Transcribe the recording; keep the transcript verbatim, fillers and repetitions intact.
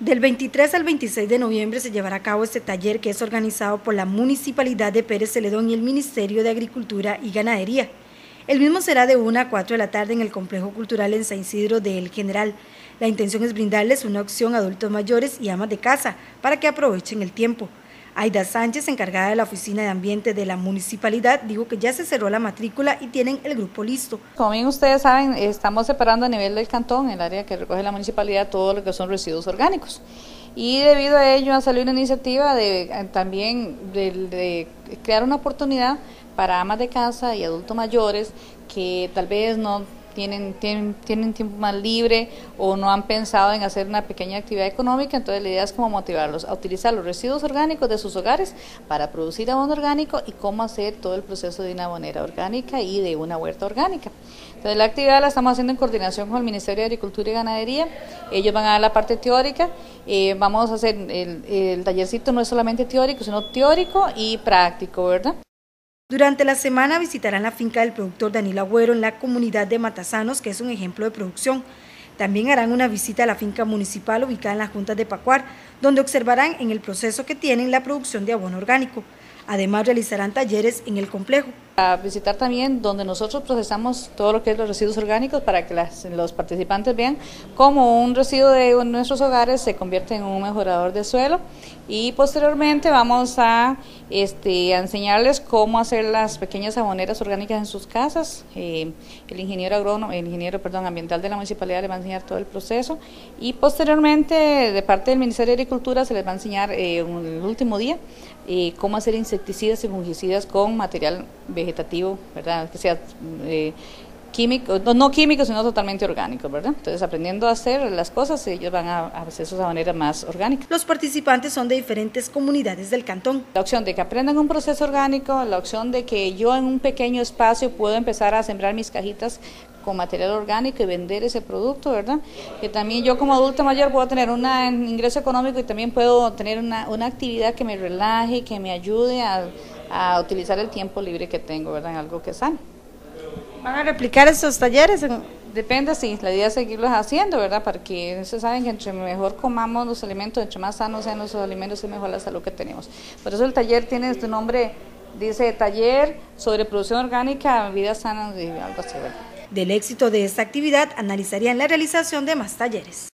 Del veintitrés al veintiséis de noviembre se llevará a cabo este taller que es organizado por la Municipalidad de Pérez Celedón y el Ministerio de Agricultura y Ganadería. El mismo será de una a cuatro de la tarde en el Complejo Cultural en San Isidro de El General. La intención es brindarles una opción a adultos mayores y amas de casa para que aprovechen el tiempo. Aida Sánchez, encargada de la Oficina de Ambiente de la Municipalidad, dijo que ya se cerró la matrícula y tienen el grupo listo. Como bien ustedes saben, estamos separando a nivel del cantón, el área que recoge la municipalidad, todo lo que son residuos orgánicos. Y debido a ello ha salido una iniciativa de también de, de crear una oportunidad para amas de casa y adultos mayores que tal vez no Tienen, tienen, tienen tiempo más libre o no han pensado en hacer una pequeña actividad económica. Entonces la idea es como motivarlos a utilizar los residuos orgánicos de sus hogares para producir abono orgánico y cómo hacer todo el proceso de una abonera orgánica y de una huerta orgánica. Entonces la actividad la estamos haciendo en coordinación con el Ministerio de Agricultura y Ganadería. Ellos van a dar la parte teórica, eh, vamos a hacer el, el tallercito no es solamente teórico, sino teórico y práctico, ¿verdad? Durante la semana visitarán la finca del productor Danilo Agüero en la comunidad de Matasanos, que es un ejemplo de producción. También harán una visita a la finca municipal ubicada en las juntas de Pacuar, donde observarán en el proceso que tienen la producción de abono orgánico. Además, realizarán talleres en el complejo. A visitar también donde nosotros procesamos todo lo que es los residuos orgánicos para que las, los participantes vean cómo un residuo de nuestros hogares se convierte en un mejorador de suelo, y posteriormente vamos a, este, a enseñarles cómo hacer las pequeñas aboneras orgánicas en sus casas. Eh, el ingeniero agrónomo, el ingeniero perdón, ambiental de la municipalidad les va a enseñar todo el proceso, y posteriormente de parte del Ministerio de Agricultura se les va a enseñar eh, el último día eh, cómo hacer insecticidas y fungicidas con material vegetativo, ¿verdad? Que sea eh, químico, no, no químico, sino totalmente orgánico, ¿verdad? Entonces, aprendiendo a hacer las cosas, ellos van a, a hacer sus maneras más orgánicas. Los participantes son de diferentes comunidades del cantón. La opción de que aprendan un proceso orgánico, la opción de que yo en un pequeño espacio puedo empezar a sembrar mis cajitas con material orgánico y vender ese producto, ¿verdad? Que también yo como adulto mayor puedo tener un ingreso económico y también puedo tener una, una actividad que me relaje, que me ayude a, a utilizar el tiempo libre que tengo, ¿verdad? En algo que es sano. ¿Van a replicar estos talleres? Depende, sí, la idea es seguirlos haciendo, ¿verdad? Para que se saben que entre mejor comamos los alimentos, entre más sanos sean los alimentos, es mejor la salud que tenemos. Por eso el taller tiene este nombre, dice taller sobre producción orgánica, vidas sanas y algo así, ¿verdad? Del éxito de esta actividad analizarían la realización de más talleres.